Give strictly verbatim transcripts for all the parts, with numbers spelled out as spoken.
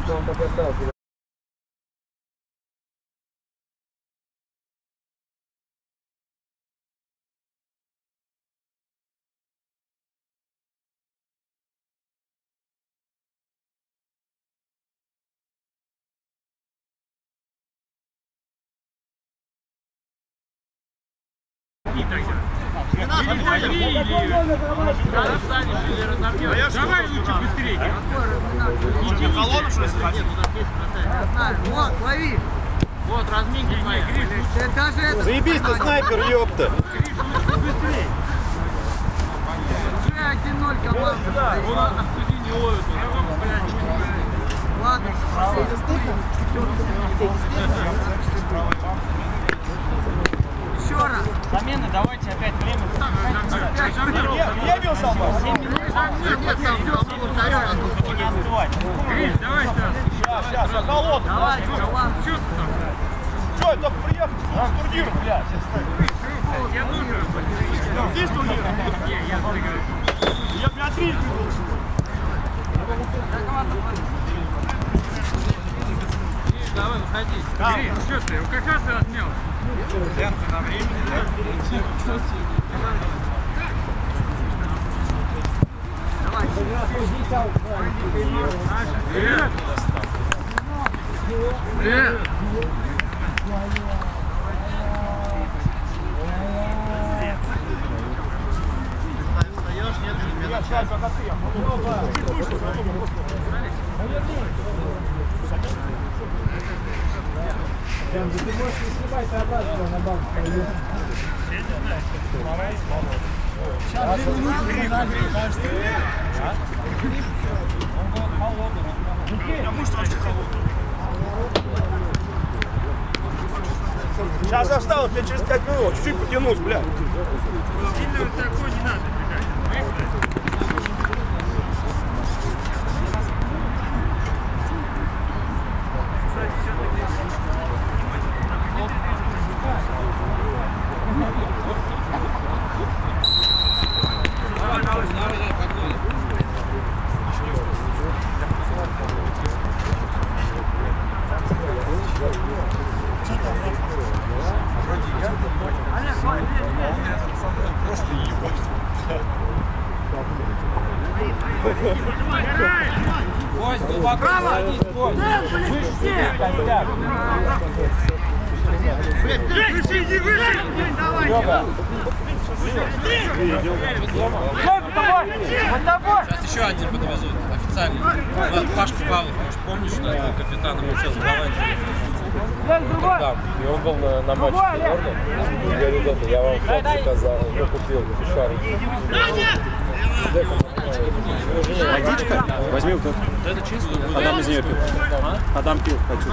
Давай лучше быстрее. Колонну что ли? Вот, лови. Вот, разминки мои. Заебись ты, снайпер, ёпта. Быстрее. Уже один ноль команда. У нас на студии не ловят. Ладно, еще раз. Замены, давайте опять время. Я бил солдат. семь минут. Не остывать. Гриш, давай сразу. Сейчас, сейчас, я колонну. Давай, ладно. Что ты там? Че, я только приехал с турнира, блядь. Я нужен. Здесь турнир? Не, я говорю. Я, блядь, три придумал. Давай, выходи. Гриш, что ты? Как раз ты отмел. Лента на времени, да? Привет! Привет! Я сейчас как ты. Ты можешь не снимать, а обратно на банк пойдешь. Сейчас две минуты не надо, кажется. Он был холодный. Я муж тоже холодный. Сейчас я встал, я через пять минут, чуть-чуть потянусь, блядь. Сильно такой не надо, блядь. Гость, глубоко садись, гость. Выше себе, костяк. Выше, иди выше! Лёга. Лёга, давай! Вот тобой! Сейчас еще один подвезут, официальный. Вот Пашка Павлов, может, помнишь, у нас был капитаном, он сейчас в Голландии. Да, и он был на, на матче Филорда. И говорит, это, я вам фото заказал, я купил шар. Водичка? Возьми вот эту. Это чисто. Адам из нее пил. Адам пил, хочу.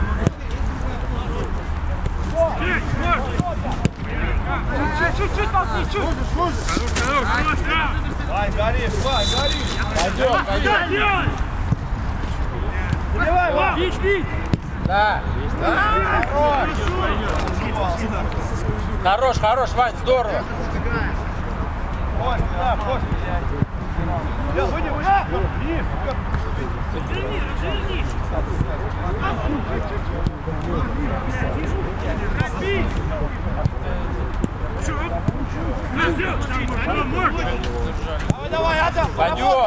Чуть-чуть толкни, чуть! Хорош, хорош, хорош! Давай, гори, давай, гори! Пойдем, пойдем. Давай, давай! Бить, бить! Да. Хорош. Хорош, хорош, Вань, здорово. Ой, да, после. Я выйди, выйди! Вниз! Разверни, разверни! Разбить! Давай, давай, Адам! Пойдем!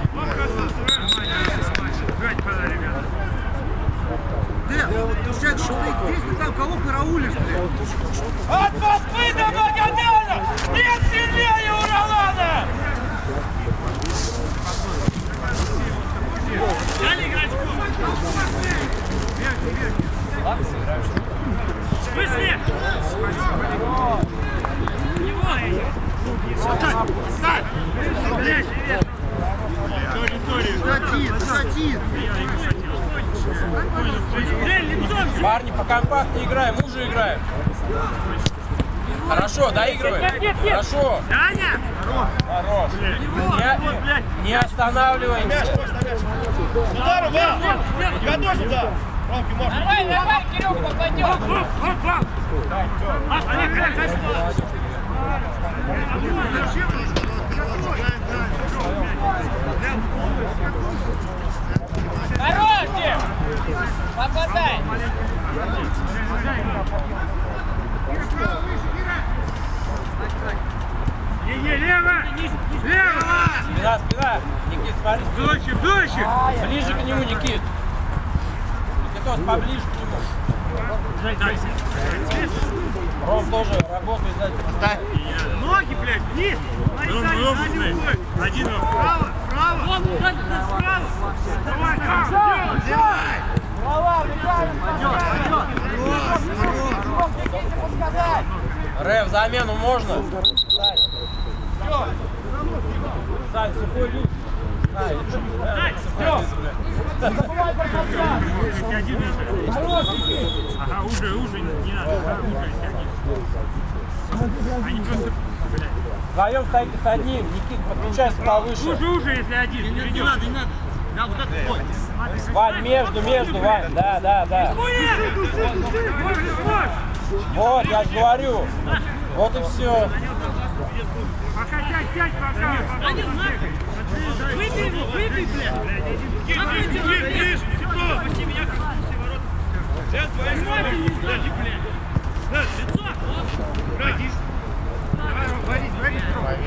Здесь ты там кого караулишь, блядь? От Москвы до Магомеда! Нет сильнее Уралана! Дали играть! Быстрее! Встань! Блядь, привет! Один, один. Парни, по компактнее играем, уже играем. Хорошо, доигрываем. Нет, нет, нет. Хорошо. Даня! Хорош. Не, не останавливаемся. Удар, удар! Готовь удар! Ромки, можно. Давай, давай, Кирюха, попадем! Оп, оп, оп, оп! А, Олег, Олег, дай сюда! Хорош, Дим! Попадай! Не-не, лево! Лево! Спина, спина. Никит, смотри. Дольше, дольше! Ближе к нему, Никит. Никитос, поближе к нему. Ром тоже работает сзади. Ноги, блядь, вниз! Один вправо, вправо! Справа! Давай, давай! Рэв, замену можно? Сань, Сань, сухой лист. Сань, сухой лист, бля. Ага, уже, уже, не надо, уже, они просто, блядь. Вдвоем стоите с одним. Никит, подключайся повыше. Уже, уже, если один. Не, не надо, не надо. Да, вот так вот. Вань, между, между, Вань. Да, да, да. Вот, я же говорю. Вот и все. Пока сядь, сядь, пока. Выпей его, выпей, блядь. Выпей, выпей. Почти меня коснулся ворот. Сейчас твои ноги не сдали, блядь. Лицо. Братиш. Давай, Борис, Борис.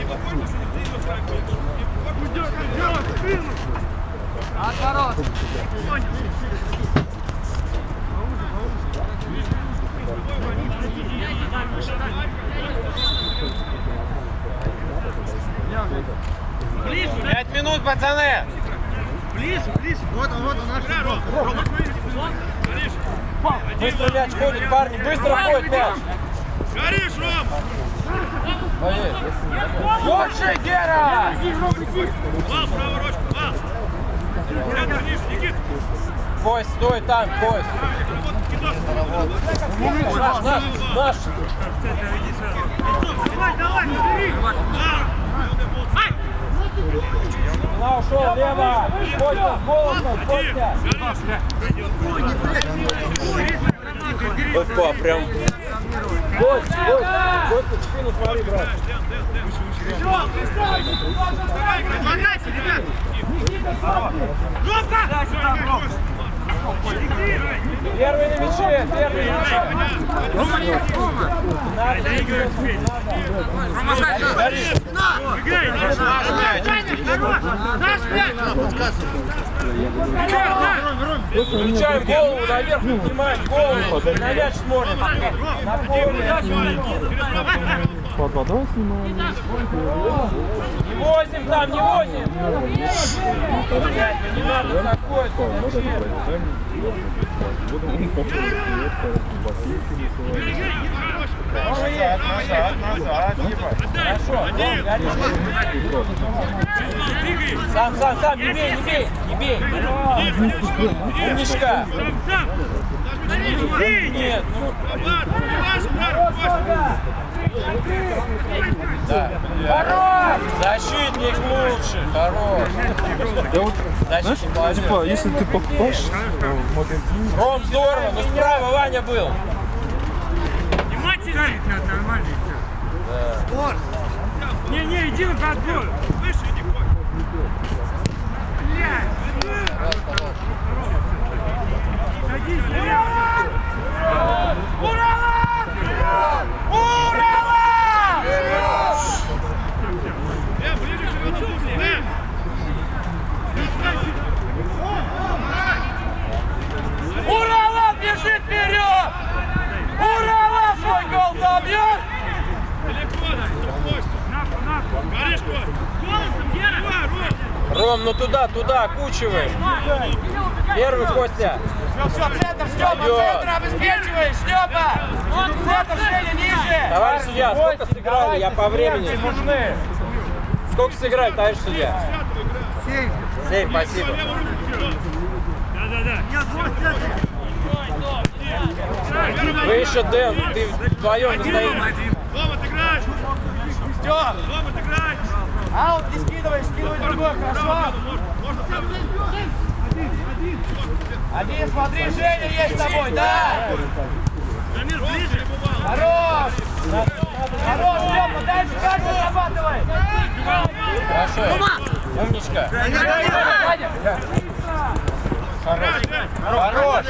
Отворот! Пять минут, пацаны! Ближе, ближе. Вот он, вот он, наш футбол. Быстро мяч ходит, парни, быстро ходит мяч! Горишь, Ром! Лучше, Гера! Вал, правую ручку, вал! Рядом ниже, Никит! Кость, стой там, Кость! Наш, наш, наш! Давай, давай, бери! Спина ушел, лево! Костя, Голосов, Костя! Опа, прям... Кость, Кость, Кость, в спину смотри, брат! Помогайте, ребят! Ромка! Первый на мяче, первый на мяче! Рома, сзади! Играй! Наш мяч! Включаем голову наверх, поднимаем голову, на мяч смотрим. На поле. Под водой снимаем. Не возим там, не возим. Блядь, ну не надо такое. Назад, назад, Хорошо, сам, сам, сам, не бей, не бей, не бей. Умничка. Нет, ну... Да. Хорош! Защитник лучше, хорош. Я вот, Защитник знаешь, типа, молодец. если ты покупаешь в магазине... Ром, здорово, но справа Ваня был. Внимательно! Нормально и все. Да. Не-не, иди на подбор. Выше иди, Коль. Садись, Ура! Ура! Ура! Я ближе к животу. Урала бежит вперед! Урала свой гол забьет! Горишь, Коль. С голосом, Гера! Ром, ну туда, туда, кучивай. Первый, Костя. Все, все, центр, Степа, центр обеспечивай, Степа! Центр, шея ниже! Товарищ судья, сколько сыграли? Я по времени. Сколько сыграли, товарищ судья? Семь. Семь, спасибо. Да-да-да. Я два центра. Вы еще, Дэн, ты вдвоем не стоишь. Рома, ты играешь! Степ! Рома, ты играешь! Аут не скидывай, скидывай другой, хорошо? Один, смотри, Женя есть с тобой, да? Дамир, ближе! Хорош! Хорош, Степа, дальше каждый зарабатывай! Хорошо. Умничка. Хорош!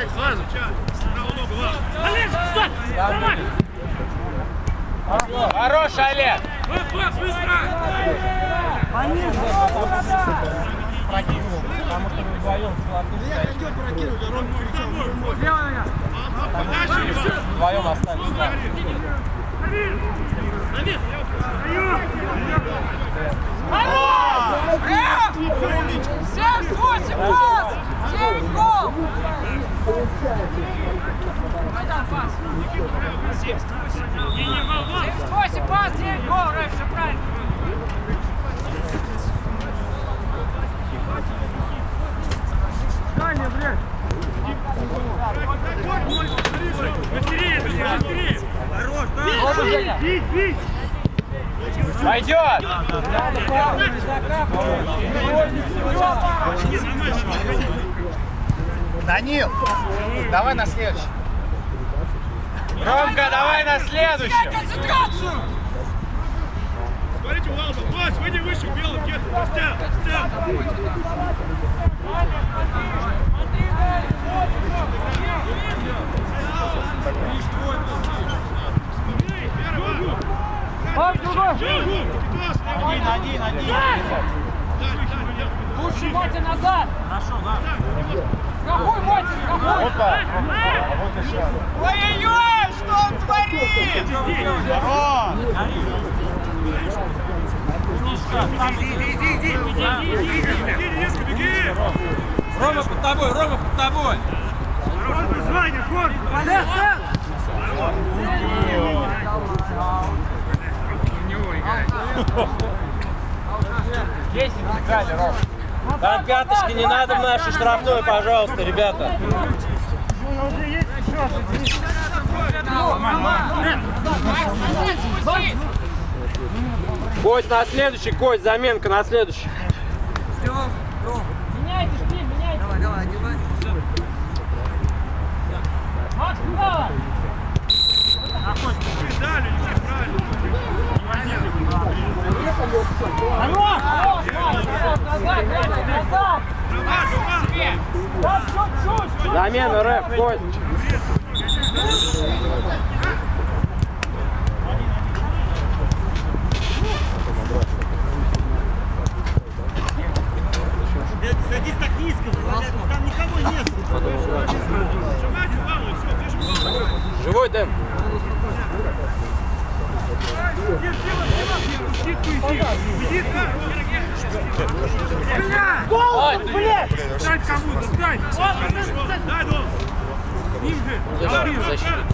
Олег, стой! Давай! Хорош, Олег! Пас, быстро! Потому что вы вдвоем вдвоем остались. семьдесят восемь пас! девять гол! Майдан пас! семьдесят восемь пас, девять гол! Раньше правильно! Таня, блядь! Быстрее, быстрее, быстрее! Хорош, да! Бить, бить! Пойдет! Данил, давай на следующий. Ромка, давай на следующий. Концентрацию! Смотрите, Валда, Вась, выйди выше, белый, где-то, стяг, стяг! Один, один, один. Лучше Мотя назад. Хорошо, да. Какой Мотя, какой? Опа. А вот и сейчас. Ой-ой-ой, что он творит? Здорово. Иди, иди, иди, иди, иди, беги! Рома под тобой, Рома под тобой! Корпус, Ваня, корпус! Олег, да! Десять играли, Ром. Там пяточки не надо в нашу штрафную, пожалуйста, ребята. Кость на следующий, Кость, заменка на следующий. Меняйте, Штиль, меняйте. Давай, давай, одевай. Макс, сюда! Дали, правильно. Хорош! Хорош, Макс! Назад, назад, назад! Да, чуть-чуть! Замена, рэп, Кость. Садись так низко, там никого нет. Живой, Дэн. Гол, блядь! Стань кому-то, стань! Дай, Дон! Защитник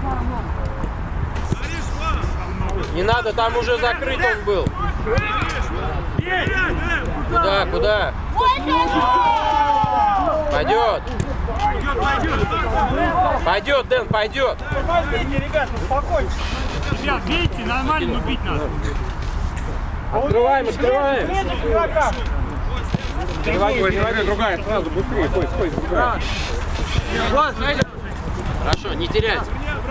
не надо, там уже закрыт он был. Куда, куда? Пойдет. Пойдет, Дэн, пойдет. Ребята, успокойтесь. Ребят, видите, нормально, но бить надо. Открываем, открываем. Переводи, другая, сразу быстрее, Кость, Кость, другая. Хорошо, не теряйте.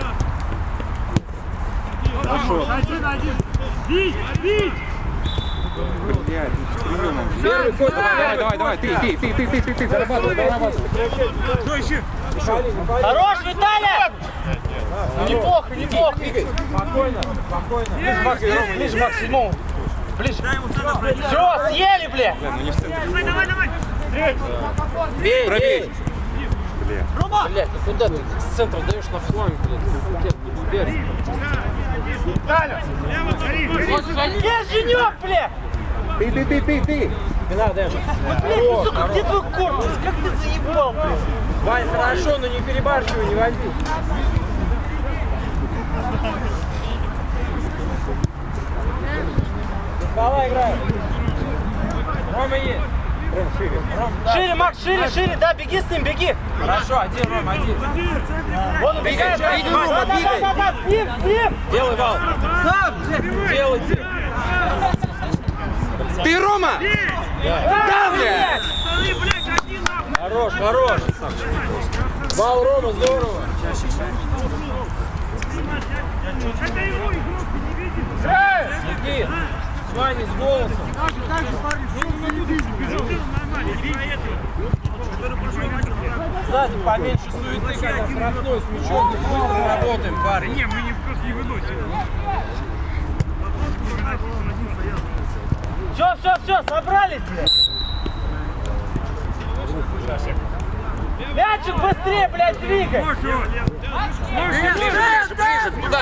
Хорошо. Один, один. Бить, бить! Первый ход, Давай, давай, давай, ты, ты, ты, ты, ты, ты, ты, зарабатывай, зарабатывай. Что еще? Хорош, Виталий! Неплохо, неплохо. спокойно, спокойно. Ближе, Макс, ближе, Макс, седьмому. Ближе. Все, съели, бля! Давай, давай, давай! Бей, бей. Рома! Блядь, ну куда ты с центра даешь на фланг, блядь? Лево, гори, гори! Есть женек, бля! Ты, ты, ты, ты, ты. Не надо, Дэн. Блядь, сука, где твой корпус? Как ты заебал, бля? Вань, хорошо, но не перебарщивай, не води. Давай, играй. Рома есть. Ром, шире. Шире, Макс, шире, шире, да, беги с ним, беги. Хорошо, один, Рома, один. Вон убегает. Двигай, двигай, Рома, Да, да, двигай. да, да, с ним, с ним. Делай вал. Делайте. Ты, Рома! Да, блядь. Пацаны, блядь, один нахуй! Хорош, хорош. Вал, Рома, здорово. Это его игрушки, не видите? Эй! Никит, Ваня, с голосом. Сзади поменьше суеты, когда вратной с мячом. Быстро работаем, парень. Не, мы не просто не выносим. Все, все, все, собрались, блядь. Мячик быстрее, блядь, двигай. Ближе, ближе, туда.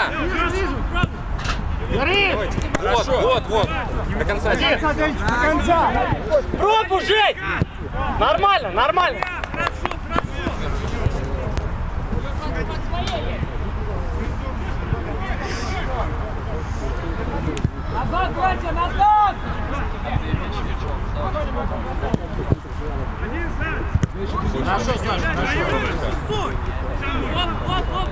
Вот, вот, вот. До конца. До конца. Пробу, Жень. Нормально, нормально. Назад, братья, назад! Хорошо, Саша, хорошо. Стой! Оп, оп, оп!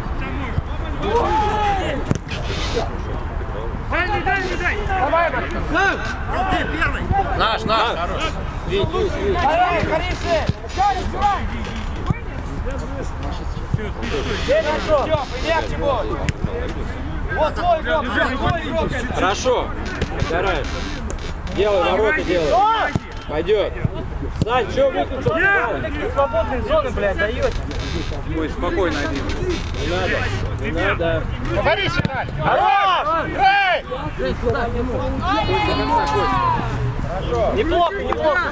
Дай, дай, дай, дай! Давай, Ты первый! Наш, наш, хорош. Видь, видь, видь. давай, Харисы! Чарик, давай! Хорошо, мягче бой! Вот твой игрок, твой игрок! Хорошо. Стараешься. Делай, ворота делай. Пойдет. Сань, что выключил? Такие свободные зоны, блядь, даете. Ой, спокойно один. Не надо. Не надо. Говори, Сигналь! Хорош! Эй! Неплохо, неплохо.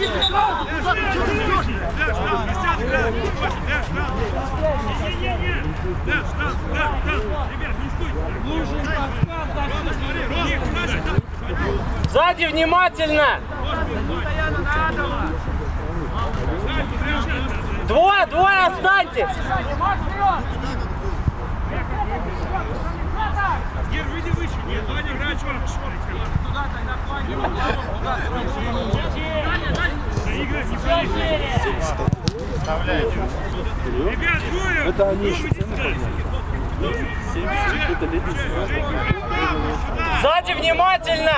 Сзади внимательно! Двое, двое останьтесь! Гер, выйди выше. Нет, Ваня, играй черт. Туда тогда Ваня. Играй, не проиграй. Ребят, двое. Это они еще цены подняли. Это лебедь. Сзади внимательно!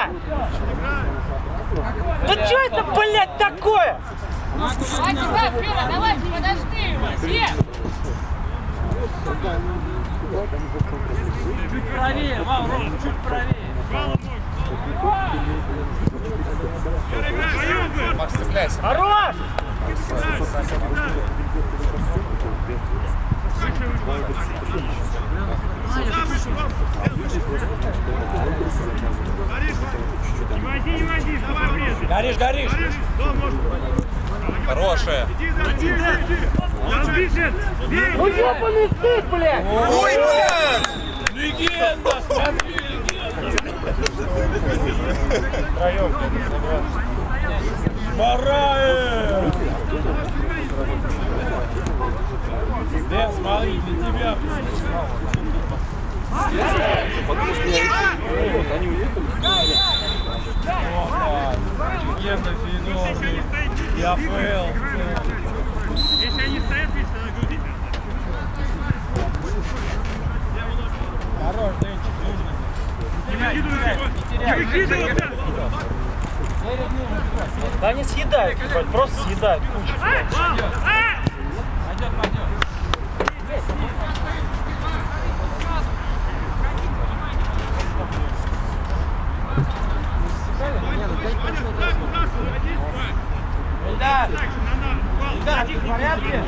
Да что это, блядь, такое? Давайте, да, Фера, давайте, подожди его, все! Чуть правее, Вал, чуть правее. Макс, цепляйся. Хорош! Не води, не води, давай врезай. Горишь, горишь. Хорошая. Ну ёбаный стыд, блядь! Ой, блядь! Легенда, смотри, легенда. Бараев! Дэн, смотри, для тебя. Они уехали? Легенда, Федор. Я АПЛ. Если они стоят, видишь, тогда грудить надо. Хорош, Дэнчик, нужно. Не выкидывай, не выкидывай. Да они съедают, ебать, просто съедают кучу. Пойдет, пойдет. Эльдар! Эльдар, ты в порядке?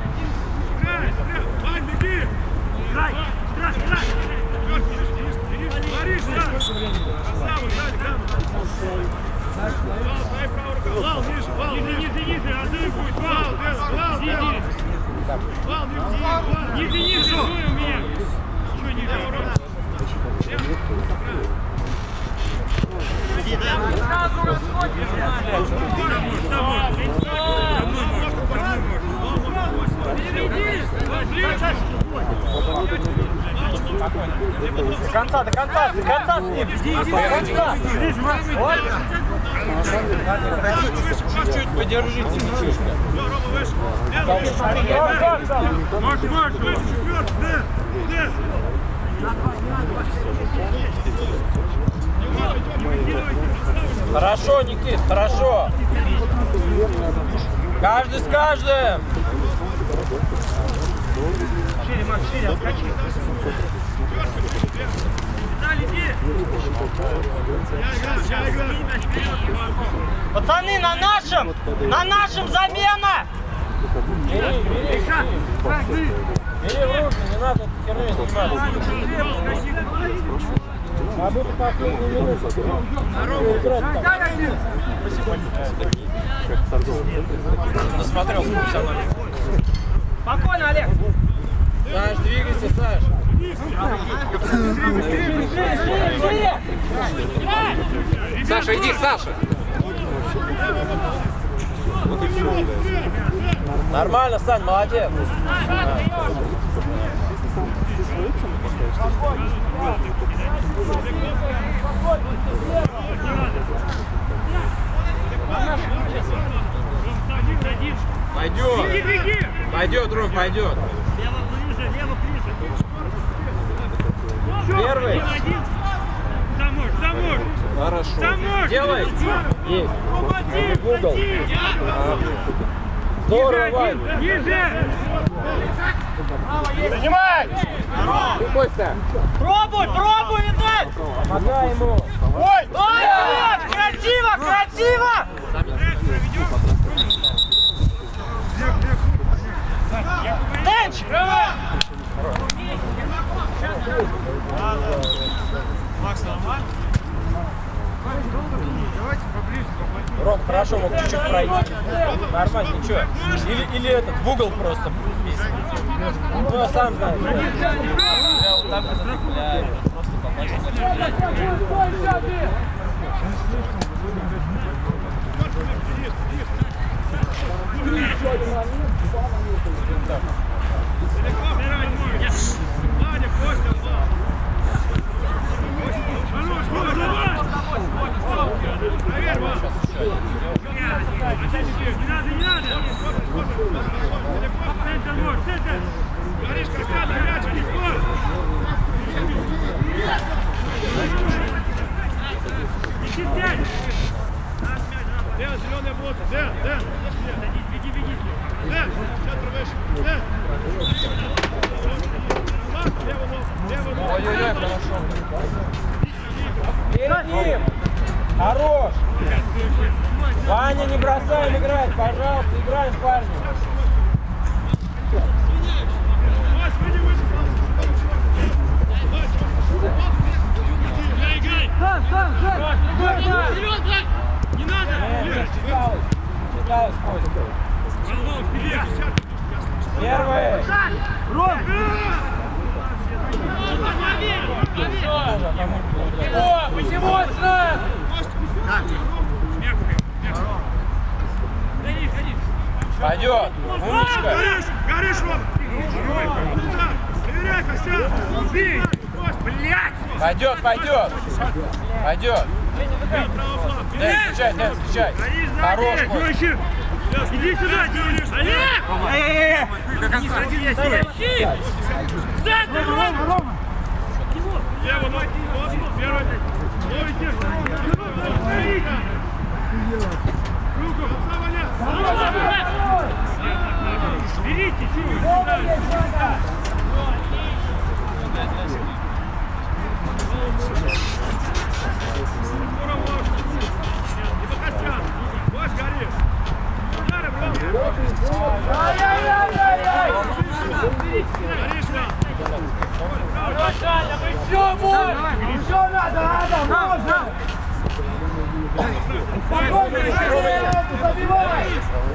Вань, беги! Играй! Играй, играй! Борис, красава, сзади, прямо. Вал, дай правую руку. Вал, ниже, Вал, ниже, ниже, ниже, отдай будет. Вал, Вал, Вал, Вал, ниже, ниже, ниже, у меня. Чего ниже? Иди, да. До конца, до конца, до конца с ним. До конца. Вот. Чуть-чуть подержите, мальчишка. Марш, марш, выше, вперед, Дэн, Дэн. Хорошо, Никит, хорошо. Каждый с каждым. Шире, Макс, шире, отскочи. Пацаны, на нашем! На нашем замена! Бери, бери, бери. Бери в руки, не надо херней заниматься. А мы по последней минуте. Насмотрелся профессионально. Спокойно, Олег! Саш, двигайся, Саш. Саша, иди, Саша. Нормально, Сань, молодец. Пойдет. Пойдет, Ром, пойдет. Лево ближе, лево ближе. Первый. Замуж, замуж. Хорошо. Замуж. Делай. Есть. В угол. Здорово, Вань. Ниже. Занимай! Костя. Пробуй, пробуй, Виталь! Помогай ему. Ой! Ой! Красиво, красиво! Дэнч! Макс, нормально? Давайте поближе. Ром, хорошо, мог чуть-чуть пройти. Нормально, ничего. Или, или этот, в угол просто. Ну, я сам знаю. Я вот так вот стреляю. Просто Ваня, Костя, проверь, Ваня. Не надо, не надо. Центр, мор, центр. Горишь, Костя, горячий, не спор. Ищи пять. Дэн, зеленая блока. Дэн, Дэн. Беги, беги. Дэн, центр выше. Дэн. Лево ногу, лево ногу. ой-ой-ой, хорошо. Перед ним. Хорош. Ваня, не бросаем играть, пожалуйста, играем, парни. Господи, выше. Играй, играй. Сам, сам, сам! Вперед, Влад! Не надо! Нет, читалось. Читалось, Костя. Голову вперед! Первый. Ром! О, почему сразу? Гони, гони! Пойдет. Умничка. Горишь! Горишь, Ром! Проверяй, Костя! Бей! Блядь! Пойдет, пойдет. Пойдет. Дэн, встречай, Дэн, встречай. Хорош, Костя. Иди сюда, Денис! Олег! Эй-эй-эй! Ищи! Центр, Рома! Рома! Лево, ног, первый. Ловите! Руку! Берите! Не по костям! Ваш горит! Ударим, Рома! Ай-яй-яй-яй-яй! Горишь, Рома! Еще можно! Еще надо, надо, можно! Спокойно, забивай!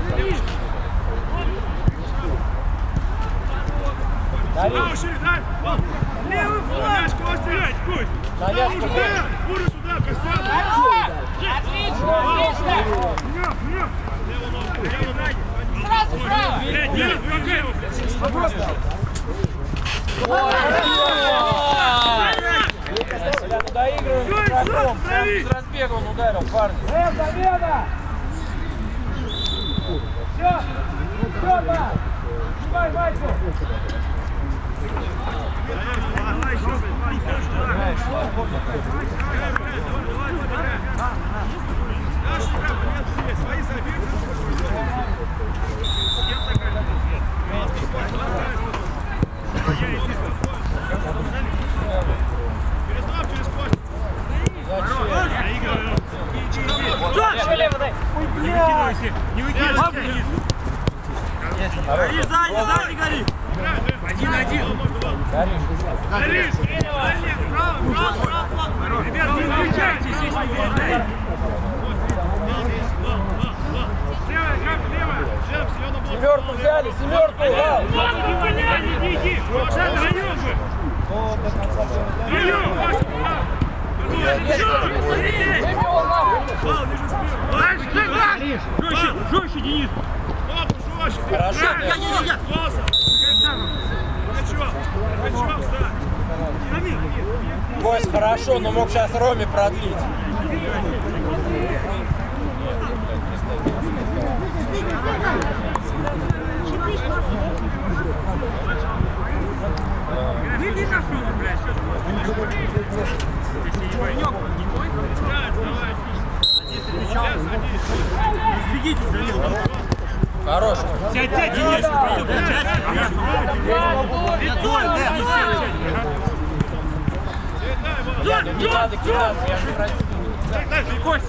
Сюда ушли, дай! Левый флаг! Костя! Пусть! Сюда! Буду сюда, Костя! Отлично, отлично! Вперед, вперед! Левую ногу, левую ногу! Сразу, сразу! Блядь, нет, какая его! Бля, ну доигрываем с игроком. Прям с разбега он ударил, парни. Эй, победа! Все! Все, да! Снимай майку! Давай еще, блядь! Свои забиты! Не выкидывайся! Гори, сзади, сзади гори! Один, один! Горишь! Право, право, право! Ребят, не выключайтесь, если не верите! Семерку взяли, семерку! Да. Иди, иди! Даем же! Даем! Жестче, жестче, Денис! Хорошо, я, я, я, я. Гость хорошо, но мог сейчас Роме продлить. Выйди на шутку, блядь, сбегите за ним. Хорош. Сядь, сядь, Денис. Не, не надо кидаться, я же просил. Кость.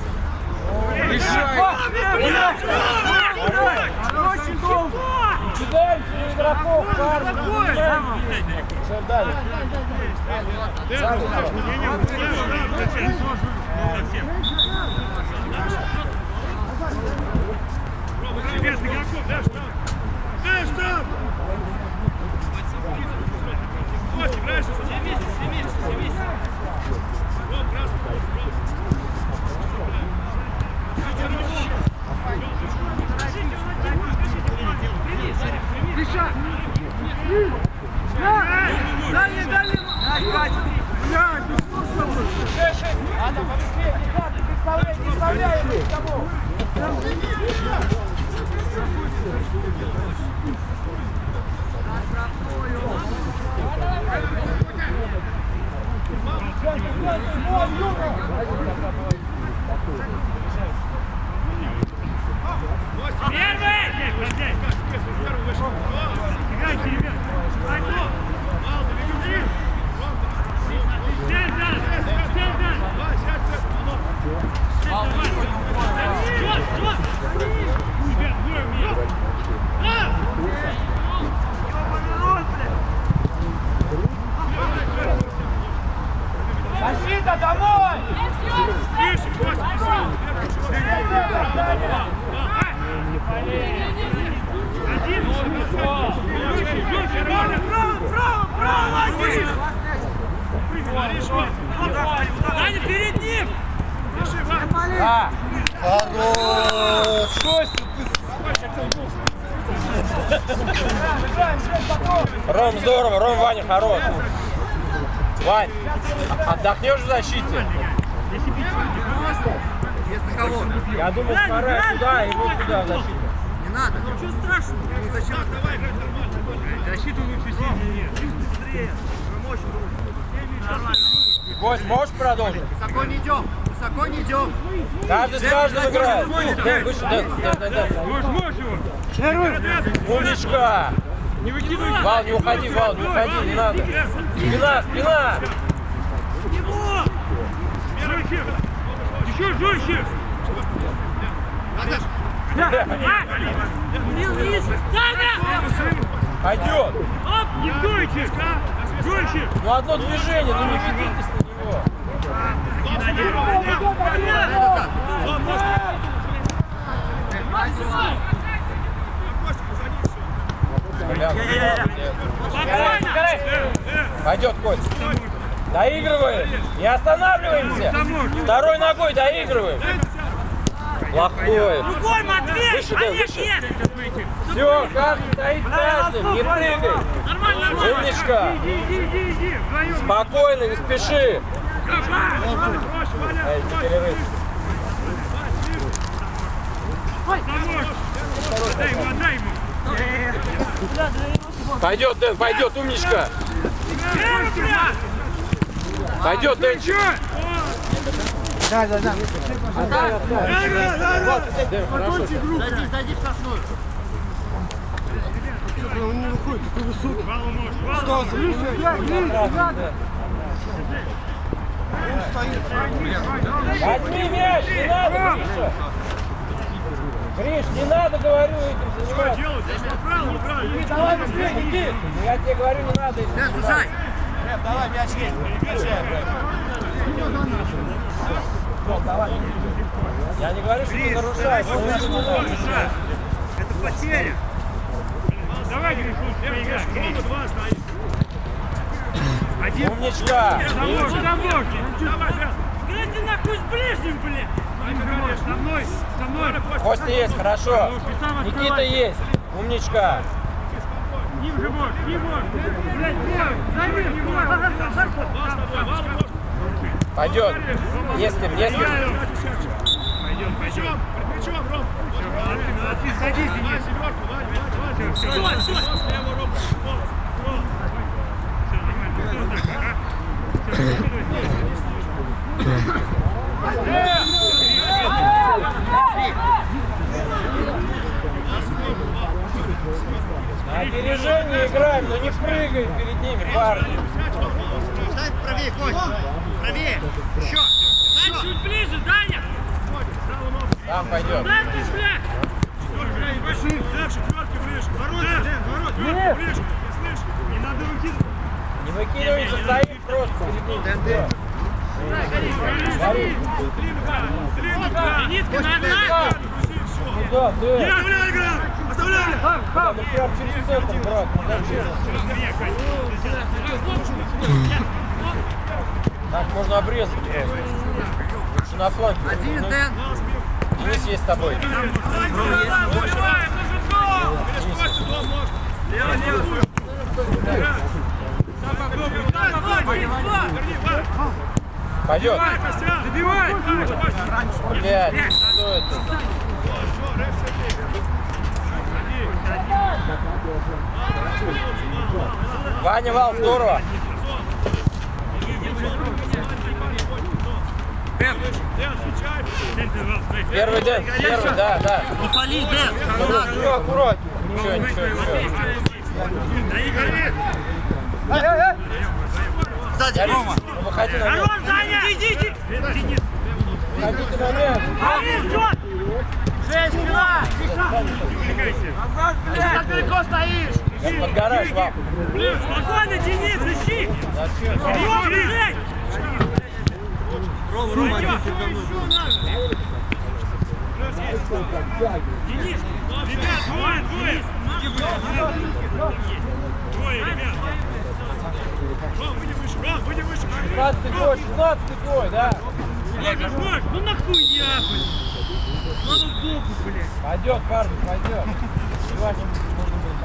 Кидаем через игроков, парни. Все, дали. Без игроков, да, штаб? Да, штаб! Кость, играешь? Все вместе, все вместе, все вместе. Ром, красный, Дыша! Дальше, дальше! Блядь, ну что с тобой? Надо побыстрее, ребята, представляй, представляем их кому. Играйте, ребят! Защита, домой! Даня, перед ним! Да. Хорош! Ром, здорово, Ром, Ваня, хорош. Вань, отдохнешь в защите? Я думал, пора туда, и вот туда в защиту. Не надо. Ну что страшного? Ну зачем? Давай, играть нормально. Защиту лучше сильнее. Быстрее. Помочь нужно. Гость, можешь продолжить? Высоко не идем, высоко не идем. Каждый с каждым играет. Дэн, выше, Дэн, Дэн, Дэн, Дэн. Можешь, можешь его. Умничка. Не выкидывай. Вал, не уходи, Вал, не уходи, не надо. Спина, спина. Его! Жестче! Еще жестче! Пойдет. Оп, не стойте! Жестче! Ну одно движение, ну не ведитесь на него. Пойдет, Кость. Доигрываем. Не останавливаемся. Второй ногой доигрываем. Плохой. Другой, Матвей! Выше, Дэн, выше. Все, каждый стоит каждым. Не прыгай. Нормально, нормально! Умничка. Иди, иди, иди, иди! Вдвоем! Спокойно, не спеши. Эй, перерыв. Дай ему, отдай ему! Пойдет, Дэн, пойдет, умничка. Пойдет, Дэнчик. Да, да, да. Дэн, хорошо. Садись, садись вплотную. он не выходит, такой высокий. Валу можешь, валу Что, можешь. Гриш, Гриш, рядом. Он стоит. Возьми мяч, не надо, Гриша. Гриш, не надо, говорю, этим Что заниматься. делать? Здесь направо, неправильно. Давай быстрее, Никит. Ну, я тебе говорю, не надо этим заниматься. Давай, мяч есть, переключай, блядь. Давай. Я не говорю, что ты нарушаешь, но это не нужно. Это потеря. Давай, Гриш, поиграй. Ровно два стоит. Один. Умничка. Домой, домой. Давай, Бен. Играйте нахуй с ближним, блядь. Со мной, со мной. Костя есть, хорошо. Никита есть. Умничка. Ним же можешь, ним можешь. Блядь, займи, не можешь. Пойдет. Есть с кем, есть с кем. Пойдем, пойдем. Причем, Ром. Молодцы, садись, Денис. Все, все, все. Слева, Ром. Все, нормально. Кто так, На опережение играем, но не прыгай перед ними, парни. Дай правее, Кость. Правее. Еще. Дай чуть ближе, Даня. Там пойдем. Дай ты, блядь. Дальше, четверки ближе. Ворот, ворот, четверки ближе. Слышь, не надо выкидывать. Не выкидывайте, стоим просто перед ними. Дениска, назад! Куда ты? Оставляй, игра! Оставляй! Ну прям через центр, брат. Ну зачем? Так можно обрезать. Лучше на фланге. Один, Денис есть с тобой. Пойдет. Забивай! Блядь, что это? Ваня, Вал, здорово. Первый Дэн, первый, да, да. Не пали, Дэн! Ничего, аккуратнее. Ничего, ничего, ничего. Сзади, Рома! Ну, выходи на мяч. Хорош, Даня! Иди, иди! Выходите на мяч. Шесть, спина! Как далеко стоишь? Сейчас подгораешь, Вал. Блин, спокойно, Денис, ищи! Зачем? Рома, Жень! Рома, Рома, Денис, ребят, двое, двое! Двое, ребят! Ром, выйди выше, Ром, выйди выше! шестнадцатый твой, шестнадцатый твой, да. Олег, Олег, ну нахуя, блин! Слава Богу, блядь! Пойдет, парни, пойдет. Можно было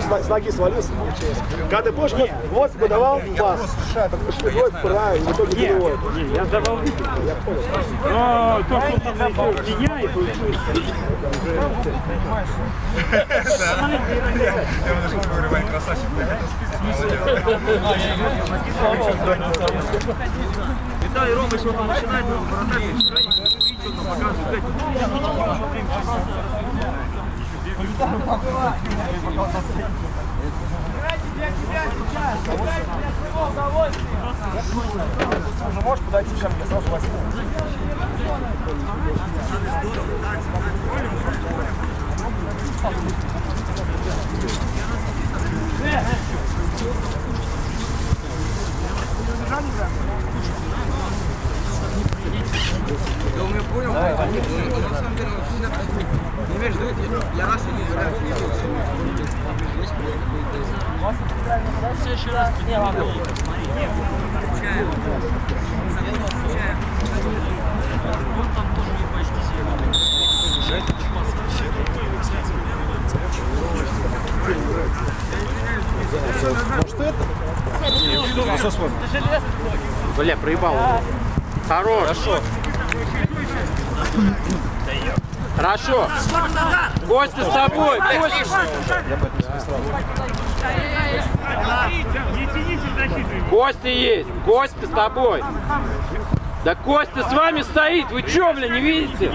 с ноги свалился, получается. Когда ты помнишь, вот подавал пас, приходит правильно, в итоге переводит. Я давал. Я понял. Но то, что он забыл меня и получилось. Я ему нашел, говорю, Вань, красавчик. Да, и Рома, если он начинает, он вратарь, видите, он показывает, Уже можешь подойти, сейчас мне сразу возьму. Я у меня понял, на самом деле, понимаешь, я раз или два раза не делал. В следующий раз не могу. Он там тоже не почти себе. Что это? Бля, проебал. Хорош. Хорошо. Хорошо. Костя с тобой. Костя. Костя есть. Костя с тобой. Да Костя с вами стоит. Вы чё, бля, не видите?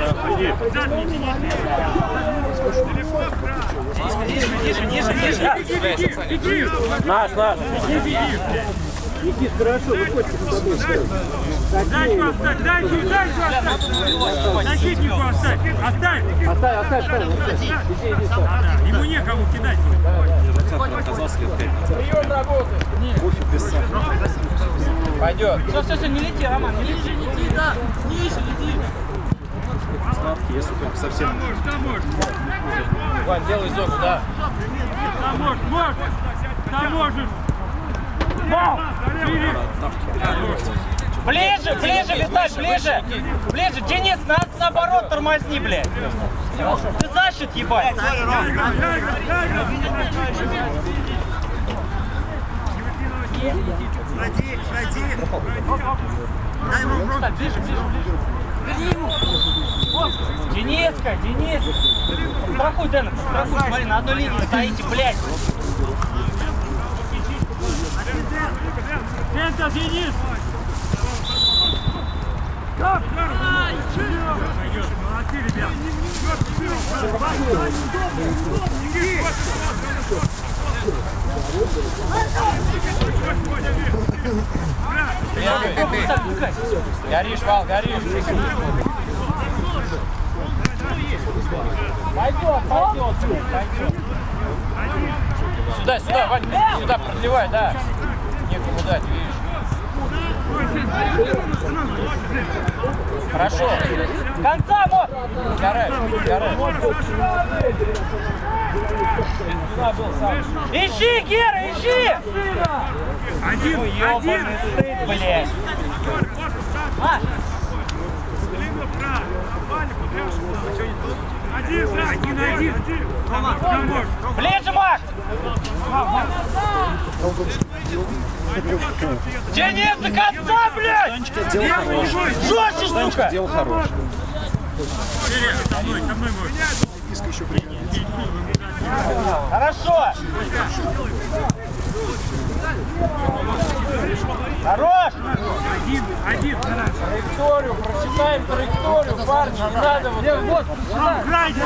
Ниже, ниже, ниже. Наш, наш. Никит, хорошо, выходите с тобой. Дальше оставь, дальше, дальше оставь. Защитнику оставь, оставь. Оставь, оставь, оставь. Иди, иди, Да, ему некому кидать. Прием работы. Пойдет. Все, все, все, не лети, Роман. Не лети, не лети, да. Ниже, лети. Если только совсем... Там можешь, там можешь. Вань, делай зону, да. Там можешь, можешь. Там можешь. Ближе, ближе, Виталь, ближе. Ближе, Денис, надо наоборот тормозни, блядь. Ты защит, ебать. Сходи, сходи. Дай ему просто. Ближе, ближе, ближе. Верни ему. Дениска, Денис. Страхуй, Дэн, страхуй. Смотри, на одной линии стоите, блядь. Центр, Денис. Молодцы, ребят. Горишь, Вал, горишь. Пойдет, пойдет, пойдет. Сюда, сюда, Вань, сюда продлевай, да. Некому дать, видишь. Хорошо. Конца, вот. Горай, горай. Ищи, Гера, ищи. Один, один. Ёбаный стыд, блядь. А, Один, один, один. ближе, Макс. Денис, до конца, блядь. Жестче, сука. Дело хорошее. Со мной, со мной можешь. Хорошо. Хорош. Один, один. Траекторию, прочитаем траекторию, парни, не надо вот. Вот, сюда.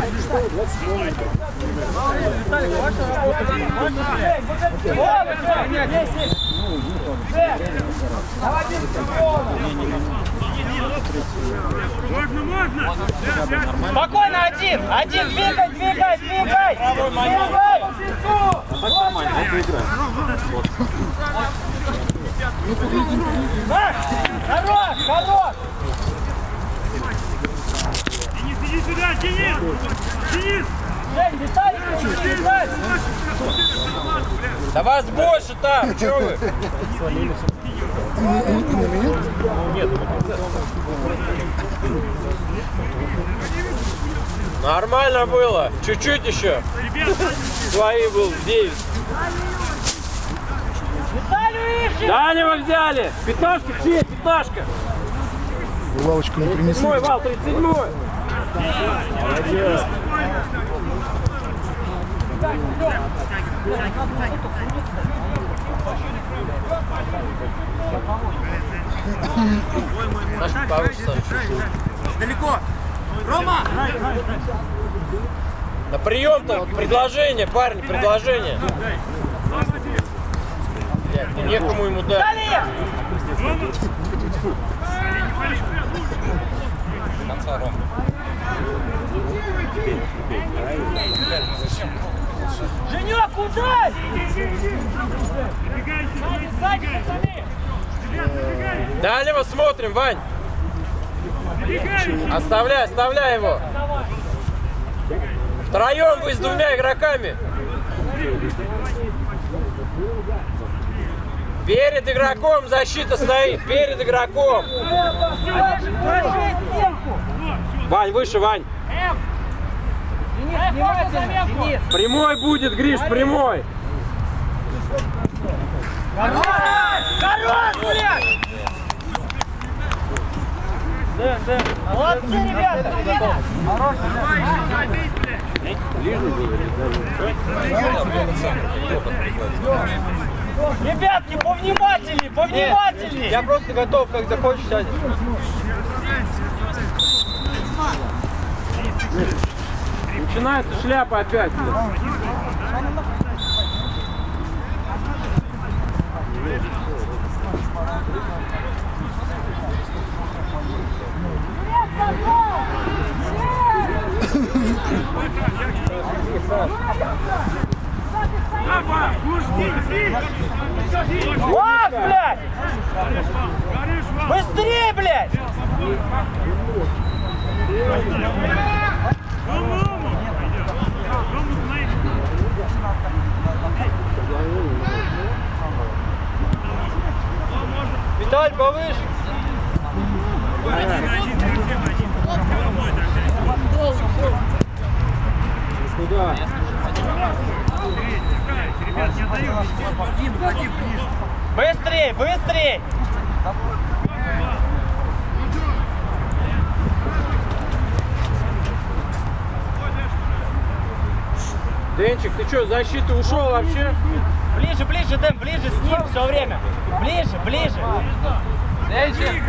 Можно, можно. Спокойно, один. Один, двигай, двигай, двигай. Двигай. Макс, хорош, хорош. Денис, иди сюда, Денис. Денис. Жень, Виталик, Виталик. Да вас больше там, чё вы? Нет, Нормально было. Чуть-чуть еще. Свои был девять. Дальнего взяли. Пятнашка, чьи? Пятнашка. Лавочку не принесли. Седьмой, Вал, тридцать седьмой. Молодец. Наш повыше. Далеко. Рома! На прием-то предложение, парни, предложение. Блядь, ну некому ему дать. Конца, Ром. Женек, ударь! Сзади, пацаны! Дальнего смотрим, Вань. Оставляй, оставляй его. Втроем вы с двумя игроками. Перед игроком защита стоит. Перед игроком. Вань, выше, Вань. Прямой будет, Гриш, прямой. Хорош, блядь! Молодцы, ребята! Ребятки, повнимательней, повнимательней! Я просто готов, как закончить, сядешь. Начинается шляпа опять. Вас, блядь! Быстрее, блядь! Виталь, повыше. Куда? Быстрей, быстрей! Денчик, ты что, защиты ушел вообще? Ближе, ближе, Дэн, ближе с ним все время. Ближе, ближе. Денчик!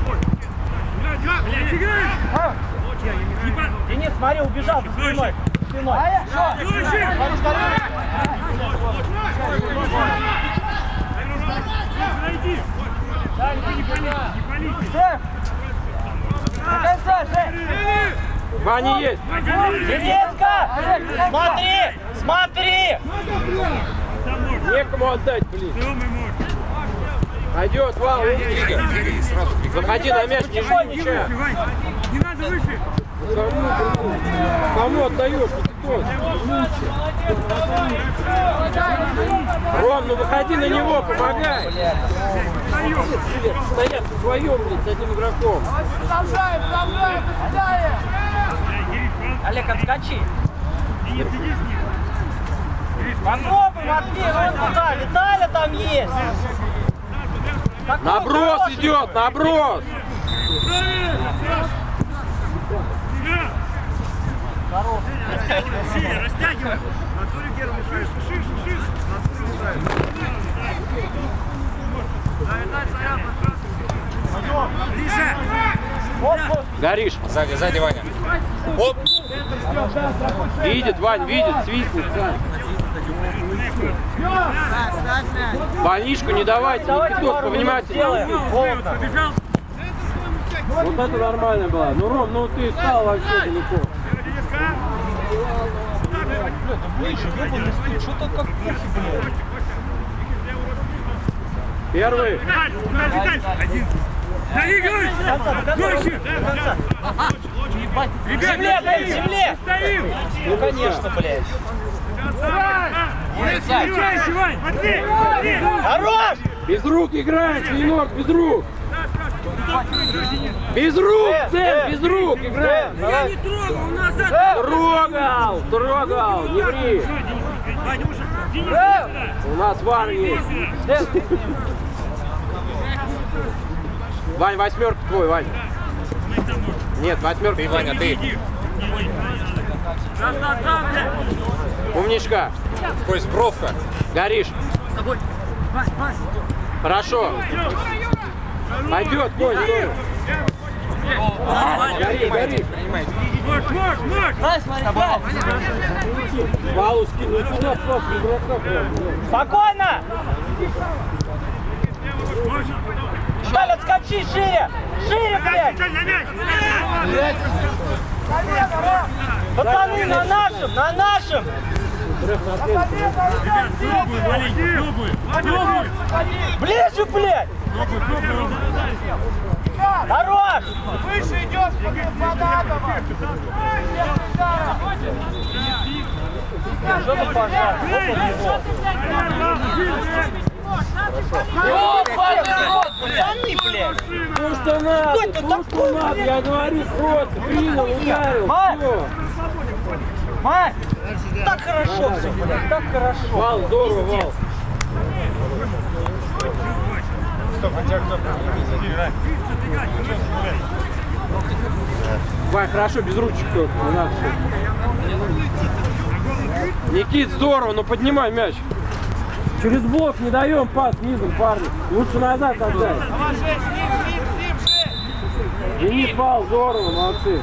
Денис, смотри, убежал за спиной. Спиной. Ваня есть! Дениска! Смотри! Смотри! Некому отдать, блин. Пойдет, Вал, умничка. Заходи на мяч, не жди ничего. Не надо выше. Кому, кому отдаешь? Кто? Ром, ну выходи на него, помогай. Стоят вдвоем, блин, с одним игроком. Продолжаем, продолжаем, продолжаем! Олег, отскочи. Попробуй, Матвей, вон туда. Виталя там есть. Какой Наброс хороший. идет, наброс. Сильно растягивай. Анатолий Германович, шиш, шиш, шиш. Ближе. Вот, вот. Горишь. Сзади, сзади, Ваня. Оп! Видит, Вань, видит, свистнет. Ванишку не давайте, Никитос, повнимательнее. Побежал. Вот это нормально было. Ну, Ром, ну ты стал вообще далеко. Ближе, ёбаный стук, что-то как мухи, блядь. Первый. Виталь, один. Наигрывай! До конца, до конца, Дольше! до конца. В Ребят, земле, блядь, в земле! стоим! Ну, конечно, блядь. Встречайся, Вань! Матвей! Матвей! Хорош! Без рук играем, Ленор, без рук. Без рук, Дэн, без рук играем. Я не трогал, он назад. Трогал, трогал, не ври. У нас Вань есть. Вань, восьмерка твой, Вань. Нет, восьмерка. Ты, Ваня, ты. Умничка. Кость, бровка. Горишь. Хорошо. Пойдет, Конь, тоже. Гори, гори. Валу скинул туда, просто игрока. Спокойно! Виталий, отскочи шире! Шире, блядь! Пацаны, на нашем, на нашем! Ближе, блядь! Хорош! Выше идешь, фанатово! Что за пожар? Пацаны, блядь! Ну что надо, ну что надо, я говорю просто, принял, ударил, все. Мать! Так хорошо все, блядь, так хорошо. Вал, здорово, Вал. Вань, хорошо, без ручек только, не надо. Никит, здорово, но поднимай мяч. Через блок не даем пас низом, парни. Лучше назад отдай. Денис, Вал, здорово, молодцы.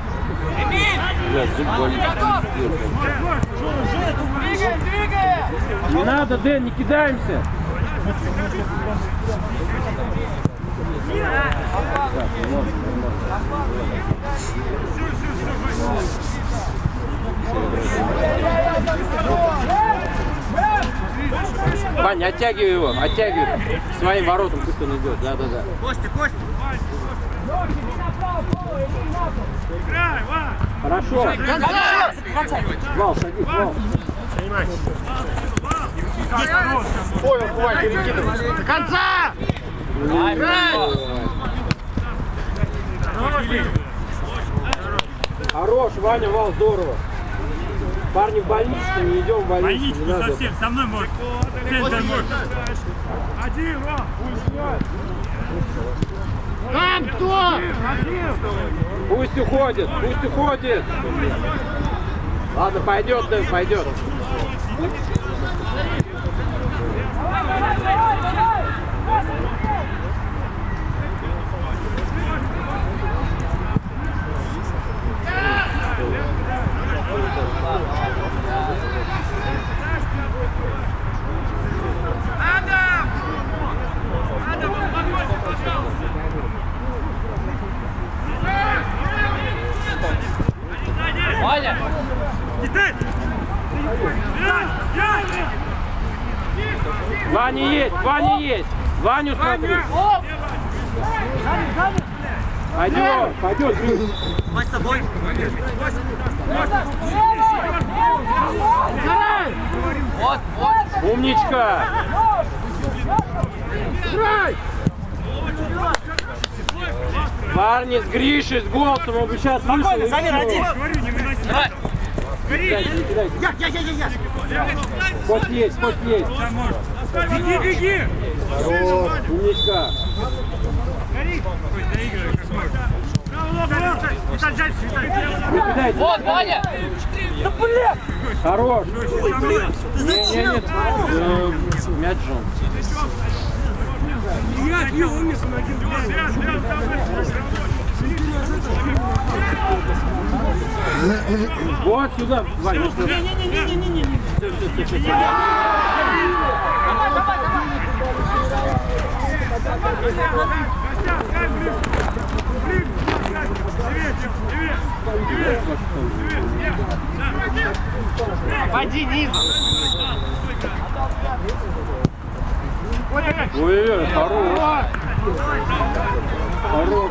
Двигаем, двигаем! Не надо, Дэн, не кидаемся. Ваня, оттягивай его, оттягивай. Своим воротом пусть он идет, да-да-да. Костя, Костя! Хорошо. Вал, садись, Вал. Понял, Вань, перекидывай. До конца! Хорош, Ваня, Вал, здорово. Парни в больничку, не идем в больничку. Больничку совсем, со мной может. Один, Там кто? Пусть уходит, пусть уходит. Ладно, пойдет, Дэн, пойдет. Адам! Адам, успокойся, пожалуйста! Ваня! Китай! Ваня есть, Ваня есть. Ваню смотри. Пойдет, пойдет. Мать с тобой! Вот, вот! Умничка. Парни с Гришей, с голосом, он бы сейчас вышел. Спокойно, Самир, один! Давай! Кидайте, кидайте. Я, я, я, я, я! Пост есть, пост есть. Беги, беги! Хорош, умничка. Доигрывай, как можно. Браво, браво! Виталь, дальше, Виталь! Вы кидайте. Вот, Ваня! Да блядь! Хорош. Не, не, нет. Э, мяч же он. Я не умею смотреть. Вот сюда, Ваня. Не-не-не-не-не-не-не. Все, все, все, все. Пойди низом! Ой-ой-ой, хорош. Хорош.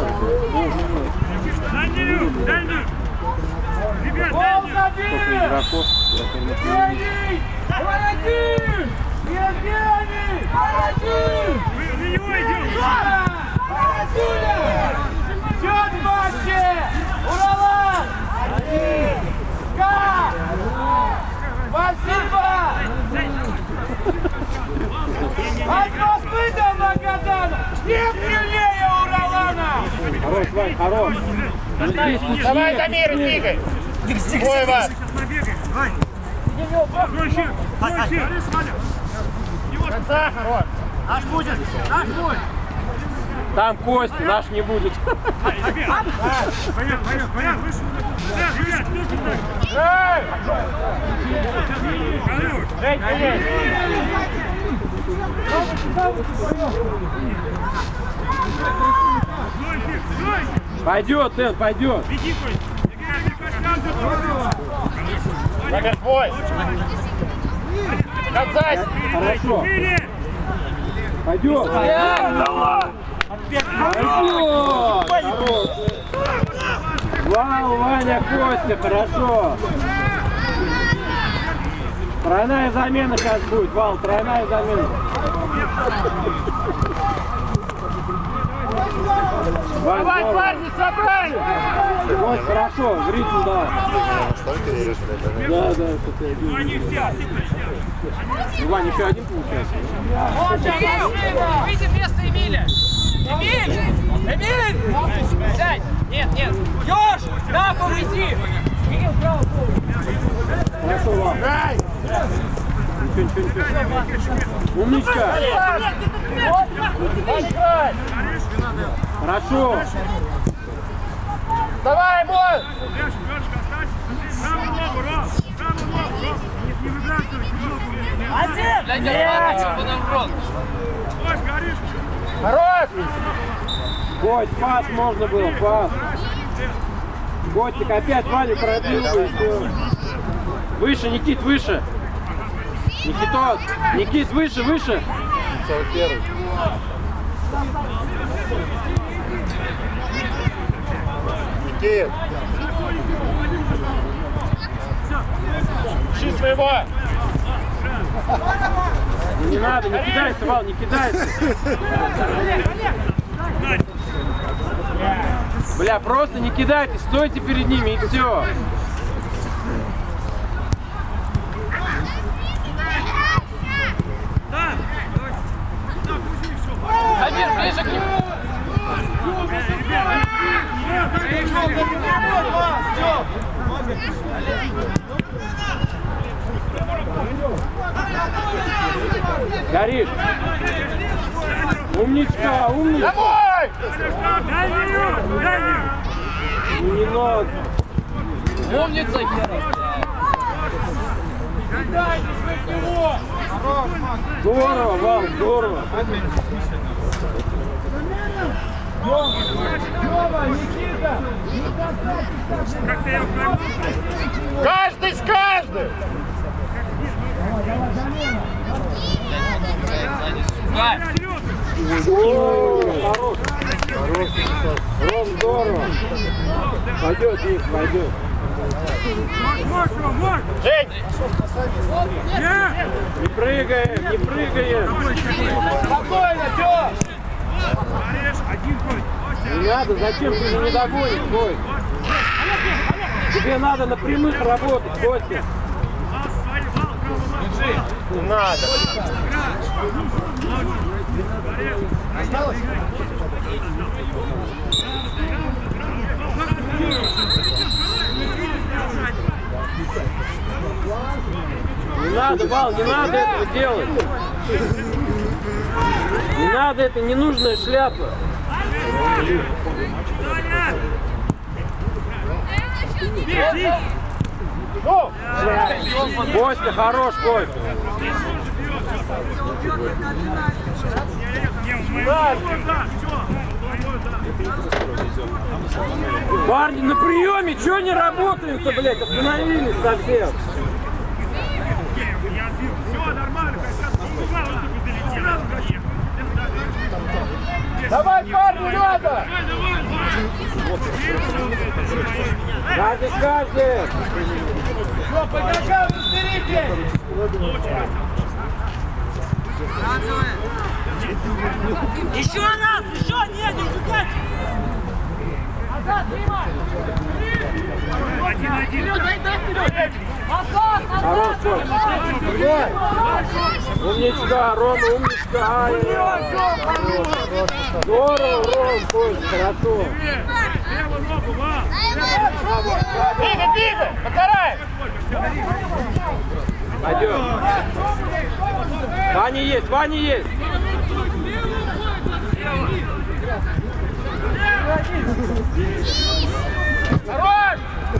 Дальнюю, дальнюю. Ребят, дальнюю. Игроков. Евгений! Один! Евгений! Один! Вы на него идете. Васюля! Счет в матче! Уралан! Ка! Спасибо! От Москвы до Магадана! Нет сильнее Уралана! Хорош, Вань, хорош. Давай, Замир, двигай! Ой, Вань! Проще, проще. Конца, хорош! Наш будет! Наш будет! Там Костя, наш не будет. Понятно, понятно, понятно. Выше. Да, Юля, тоже так. Эй! Хорош. Жень, Жень! Стой, стой. Пойдет, Дэн, пойдет. Беги, Кость. Играй, не Замер твой! Концась! Хорошо. Вперед. Пойдет. Пойдет. Хорош. Вау, Ваня, Костя, хорошо. Тройная замена сейчас будет, Вал, тройная замена. Давай, парни, собрали! Вот, хорошо, зритель, да. Да, да, это Ну, они все. Ваня, еще один получается. Выйди вместо Эмиля! Эмиль! Эмиль! Сядь! Нет, нет! Ёж! На пол иди! Хорошо, Вал. Ничего, ничего, ничего. Умничка. Хорошо. Давай, бой! Лешка, Лешка, остать. Самую ногу, Ром. Самую ногу, Ром. Нет, не выбрасывай, ногу. Один! Блядь, я потом в рот! Кость, горишь. Хорош! Кость, пас можно было, пас. Костик опять Ваню пробил бы и все. Выше, Никит, выше. Никитос, Никит, выше, выше. Никит. Ищи своего! Не надо, не кидайся, Вал, не кидайся. Бля, просто не кидайтесь, стойте перед ними и все. Замир, ближе к нему! Горишь. Умничка, умничка. Домой! Дай ее, дай ее. Ну, не надо. Умница! Здорово, Вал, здорово. Как ты ее поймал? Каждый с каждым! Дай! О, хорош. Ром, здорово. Пойдет, Ник, пойдет. Мощь, Ром, мощь. Жень! Я. Не прыгаем, не прыгаем. Спокойно, Тём! Горишь, один, Кость. Не надо, зачем ты же не догонишь, Кость? Тебе надо на прямых работать, Костя. Вал, свали, вал, право, вал. Не надо! Не надо, Вал, не надо этого делать. Не надо, это ненужная шляпа. Ну! Костя, хорош, Костя. Парни, на приеме, чё не работаем-то, блядь, остановились совсем. Все нормально, как раз испугал, он только залетел. Сразу зачем? Давай, парни, ребята! Каждый, каждый. Что, по ногам разберите! Еще раз, еще, нет, не убегать! Назад, Дима! Один-один! Дай, дай вперед! Назад, Хорош, назад! Кость! Умничка, Рома, умничка! Здорово, Ром, Кость, хорошо! Бегай, бегай! Покарай! Пойдем! Ваня есть, Ваня есть! Хорош!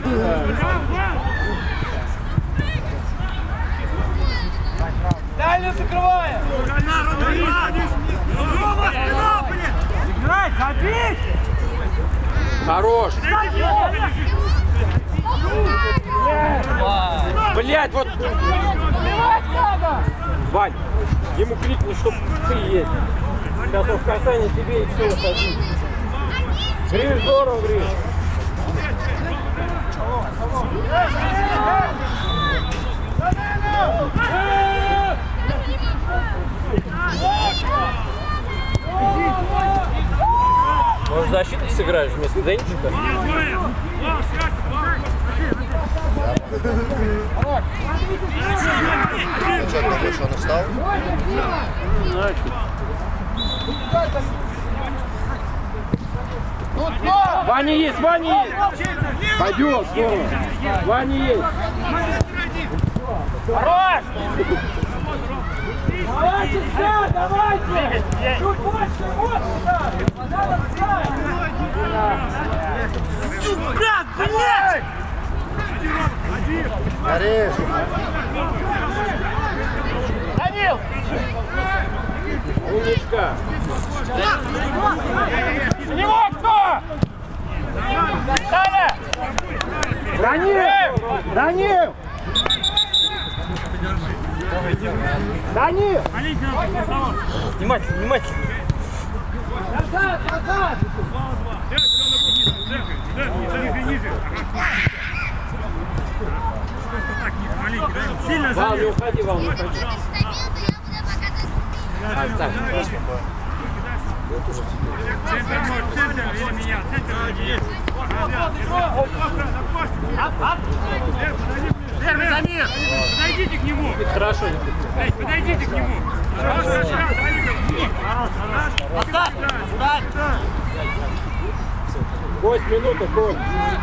Дальнюю закрываем! Играй, забить! Хорош! Блять, вот! Вань, ему крикни, чтоб ты есть. Сейчас он в касании тебе и все уходи. Гриш, здорово, Гриш. Может, защиту сыграешь вместо Денчика? Что, ты думаешь, он устал? Ваня есть, Ваня есть! Пойдет, здорово! Ваня есть! Хорош! Давайте, вся, давайте! Чуть больше, вот сюда! Надо встать! Сука, блядь! Горишь! Данил! Умничка! У него кто? Саня! Данил! Данил! Данил! Внимательно, внимательно! Назад, назад! Вал, не уходи, Вал, не уходи. А, так. Первый замер! Подойдите к нему! Хорошо. Подойдите к нему! Оставь! Оставь! Кость, минута, Кость.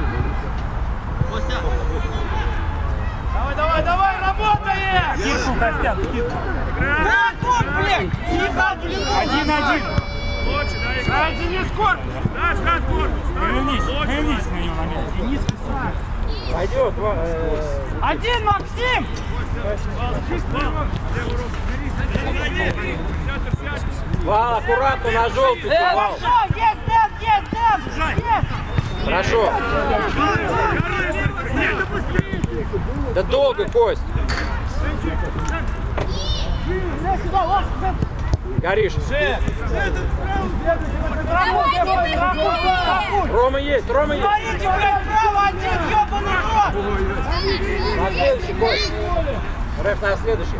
Давай, давай, давай, работаем! Кирку, Костян, кирку! Да, вот, блядь! Один-один! Лучше, да, играй! Денис, корпус! Да, скат корпус! Повернись, повернись на него, на Денис, Пойдет, Ва- э, Один, Максим! Вал, аккуратно на желтый, Э, Вал. хорошо, есть, нет, есть, нет! Есть! Хорошо. Да долго, Кость. Горишь. Рома есть, Рома есть. Смотрите, блядь, право, один, ёбаный рот! На следующий, Кость. Рэп на следующий.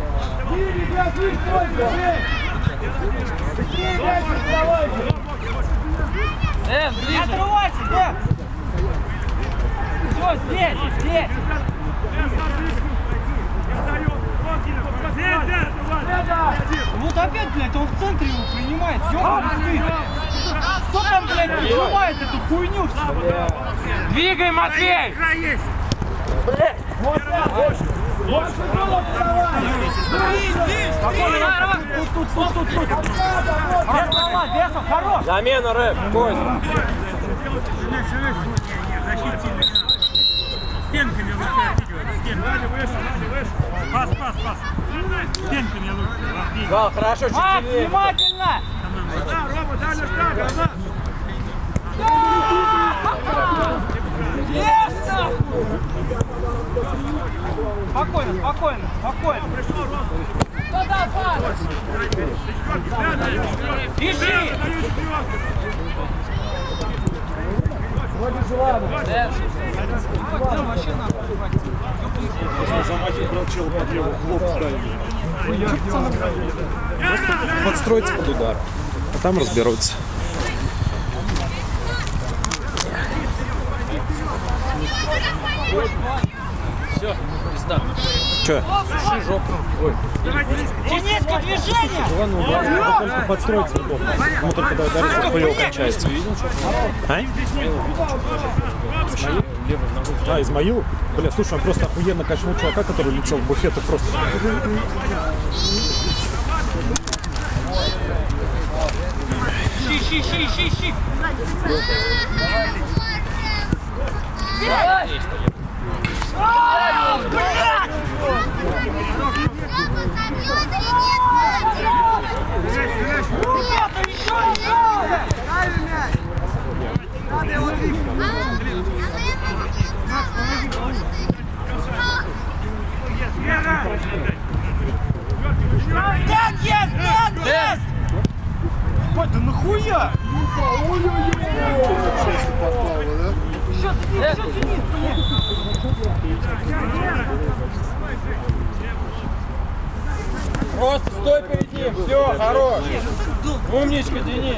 Дэн, ближе! Не отрывайся, Дэн! Все, здесь, здесь! Вот опять, блядь, он в центре его принимает, все, кто там, блядь, принимает эту хуйню? Двигай, Матвей! Блядь! Вот так, вот! Больше было Тут, тут, тут, тут! Весов, хорош! Замена, Рэп, Кость. Стенками лучше отыгрывать. Стенками. Выше, выше. Пас, пас, пас. Стенками лучше. Вал, хорошо, чуть Макс, сильнее. внимательно! Да, Рома, дальше шаг, назад. Есть нахуй! Спокойно, спокойно, спокойно. Туда, пас! Бежи! Дэн, вообще нахуй. замахи брал чел под левый лоб ставил. Просто подстроиться под удар, а там разберутся. Все, пизда. Че? Суши жопу. Ой. Дениску, движение! Ладно, ладно, только подстроиться удобно. Ему только когда удар хуёво кончается. А? А, Измаил? Бля, слушай, он просто охуенно качнул чувака, который летел в буфет и просто... Щи, щи, щи, щи, щи! Нет, нет, нет, нет! Ой, да нахуя? Просто стой перед ним. Все, хорош. Умничка, Денис.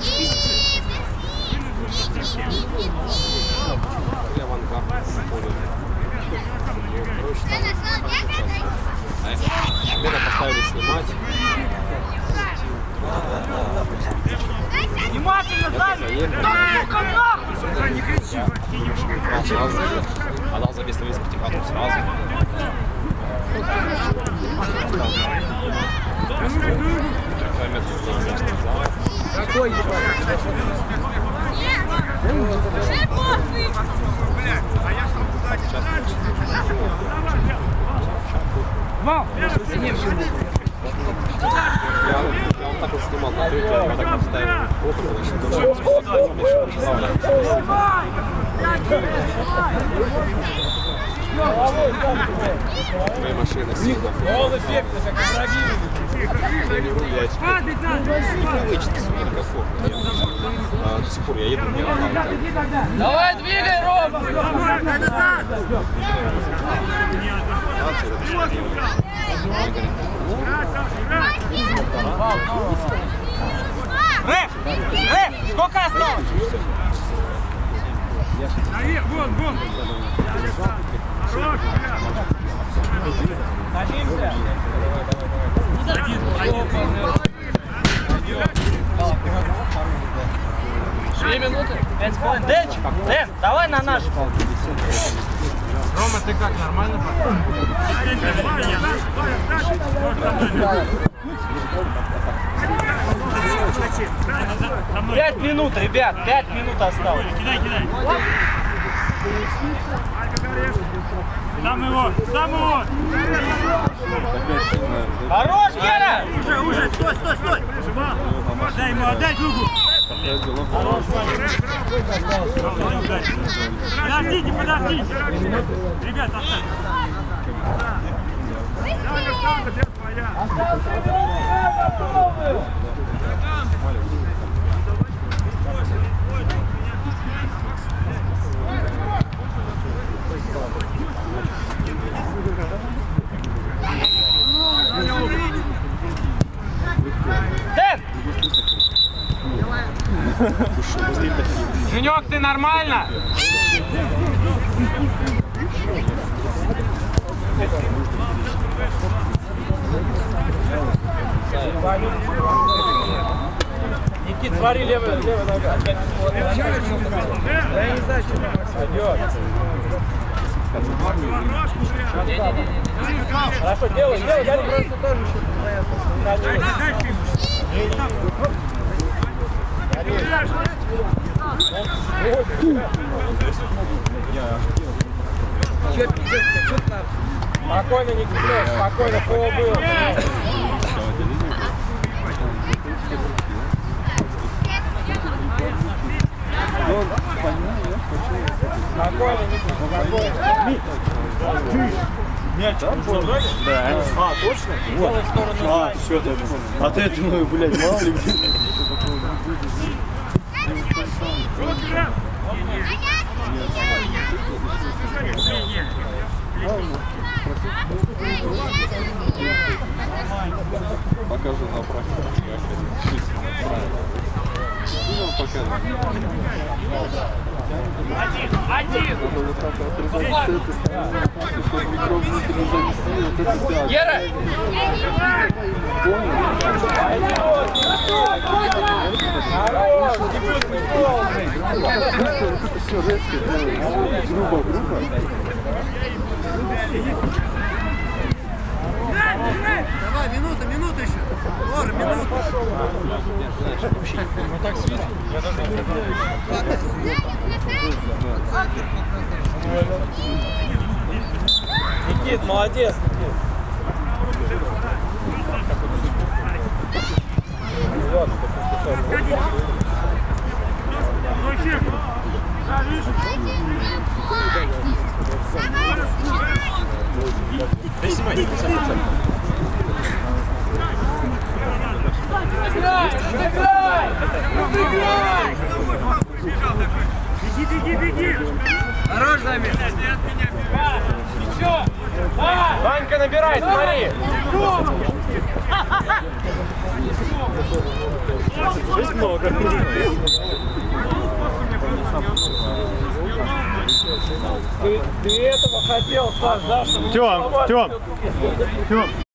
Меня поставили снимать. Внимательно, сзади! Да, сука, нахуй! Не кричи! Сразу. Отдал за бестовый сертификат сразу. Какой? Вау! Я вот так вот снимал на трюке, я вот так вот ставил мои машины сильно. Гол эффектно, как дорогие. Я теперь непривычно себе никакого. А до сих пор я еду, мне нравится. Давай, двигай, Ром! Рэп! Рэп! Сколько осталось? Наверх, вон, вон! Хорош, Садимся. Две минуты. Пять с половиной. Дэнчик, Дэн, давай на наш. Рома, ты как, нормально? Пять минут, ребят, пять минут осталось. кидай, кидай! Сам его! Сам его! Хорош, Гера! Уже, уже! Стой, стой, стой! Дай ему, отдай другу! Подождите, подождите! Ребят, оставь! Дэн! Женек, ты нормально? Никит, смотри, левая, левая нога. Я не знаю, что пойдет. Хорошо, делай, делай, я просто тоже спокойно, Никита, спокойно, кого было. Спокойно, Никита, спокойно. Мяч, да. А, точно? Вот. А, все, точно. А ты это, ну, блядь, мало ли где. Гера! Все резко, грубо, грубо. Давай, минута, минута еще. Лора, минута. Ну так свист. Никит, молодец, Никит. Да, видишь? Играй! Играй! Играй! Беги, беги, беги! Хорош, Замир. Все! Ванька, набирай, смотри! Здесь много. Ты, ты этого хотел, Саш, да? Тём, Тём, Тём.